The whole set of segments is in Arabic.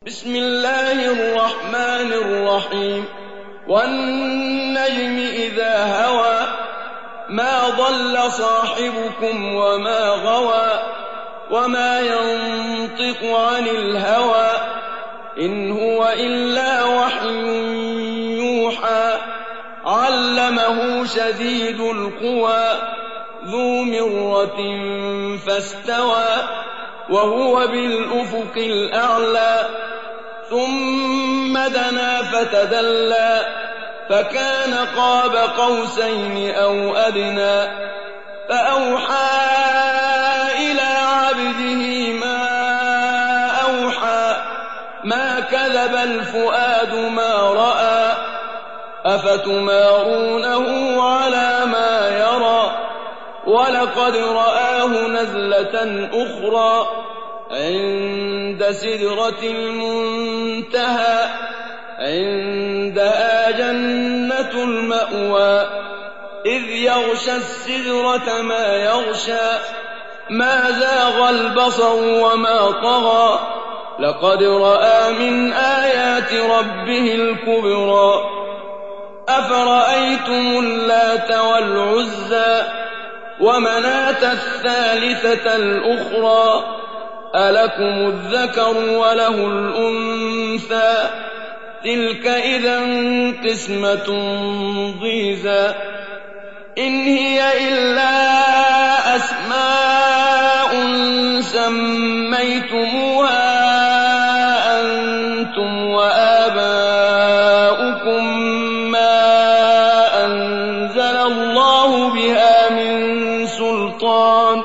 بسم الله الرحمن الرحيم والنجم إذا هوى ما ضل صاحبكم وما غوى وما ينطق عن الهوى إن هو إلا وحي يوحى علمه شديد القوى ذو مرة فاستوى وهو بالأفق الأعلى ثم دنا فتدلى فكان قاب قوسين أو أدنى فأوحى إلى عبده ما أوحى ما كذب الفؤاد ما رأى أفتمارونه على ما يرى ولقد رآه نزلة أخرى عند سدرة المنتهى عندها جنة المأوى إذ يغشى السدرة ما يغشى ما زاغ البصر وما طغى لقد رأى من آيات ربه الكبرى أفرأيتم اللات والعزى ومناة الثالثة الأخرى ألكم الذكر وله الأنثى تلك إذا قسمة ضيزى إن هي إلا أسماء سميتموها أنتم وآباؤكم ما أنزل الله بها من سلطان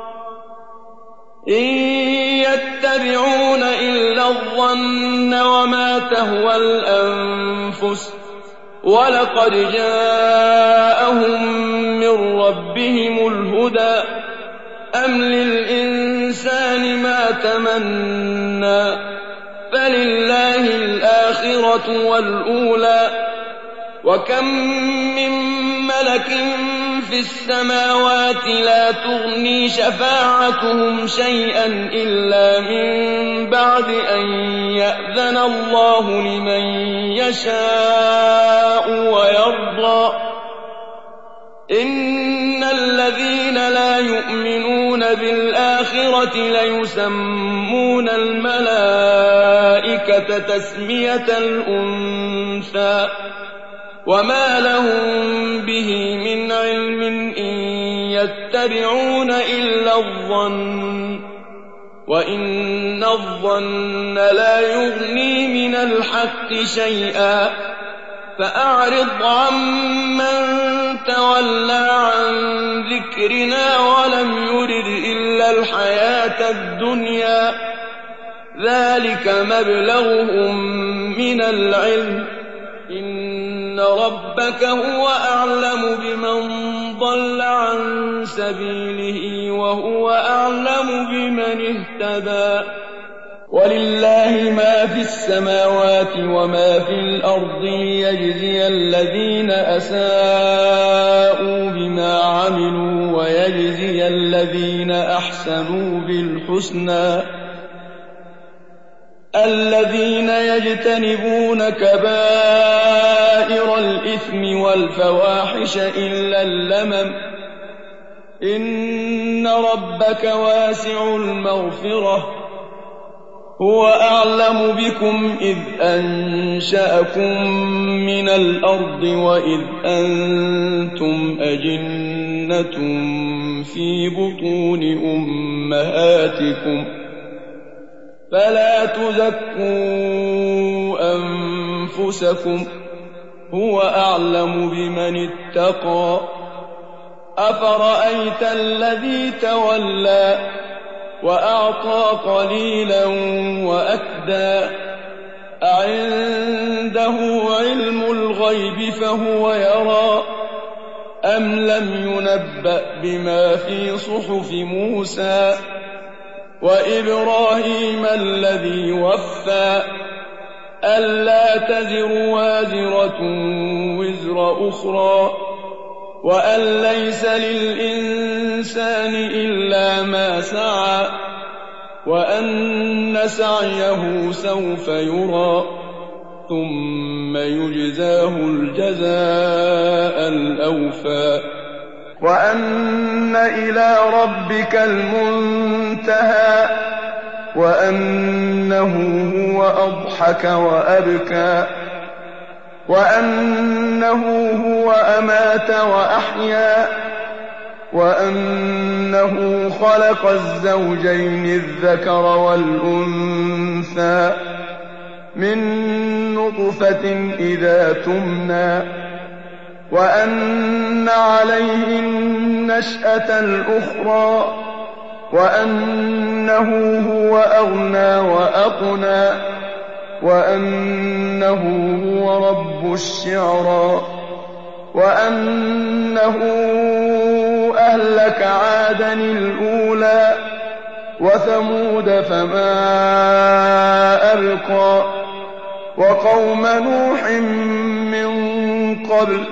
إن يتبعون إلا الظن وما تهوى الأنفس ولقد جاءهم من ربهم الهدى أم للإنسان ما تمنى فلله الآخرة والأولى وكم من ملك في السماوات لا تغني شفاعتهم شيئا إلا من بعد أن يأذن الله لمن يشاء ويرضى إن الذين لا يؤمنون بالآخرة ليسمون الملائكة تسمية الأنثى وما لهم به من علم إن يتبعون إلا الظن وإن الظن لا يغني من الحق شيئا فأعرض عمن تولى عن ذكرنا ولم يرد إلا الحياة الدنيا ذلك مبلغهم من العلم إن ربك هو أعلم بمن ضل عن سبيله وهو أعلم بمن اهتدى ولله ما في السماوات وما في الأرض ليجزي الذين أساءوا بما عملوا ويجزي الذين أحسنوا بالحسنى الذين يجتنبون كبائر الإثم والفواحش إلا اللمم إن ربك واسع المغفرة هو أعلم بكم إذ أنشأكم من الأرض وإذ أنتم أجنة في بطون أمهاتكم فلا تزكوا أنفسكم هو أعلم بمن اتقى أفرأيت الذي تولى وأعطى قليلا وأكدى أعنده علم الغيب فهو يرى أم لم ينبأ بما في صحف موسى وإبراهيم الذي وفى ألا تزر وازرة وزر أخرى وأن ليس للإنسان إلا ما سعى وأن سعيه سوف يرى ثم يجزاه الجزاء الأوفى وأن إلى ربك المنتهى وأنه هو أضحك وأبكى وأنه هو أمات وأحيا وأنه خلق الزوجين الذكر والأنثى من نطفة إذا تمنى وأن عليه النشأة الأخرى وأنه هو أغنى وأقنى وأنه هو رب الشعرى وأنه أهلك عادا الأولى وثمود فما أبقى وقوم نوح من قبل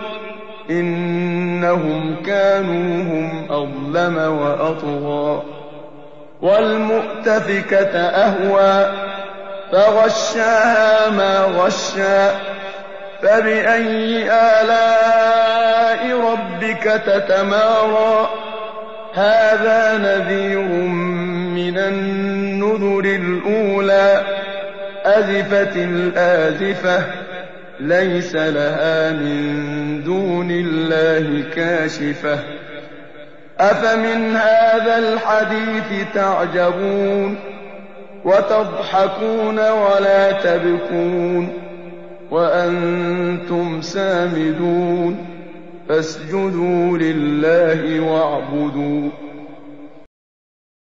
إنهم كانوا هم أظلم وأطغى والمؤتفكة أهوى فغشاها ما غشى فبأي آلاء ربك تتمارى هذا نذير من النذر الأولى أزفت الآزفة ليس لها من دون الله كاشفة أفمن هذا الحديث تعجبون وتضحكون ولا تبكون وأنتم سامدون فاسجدوا لله واعبدوا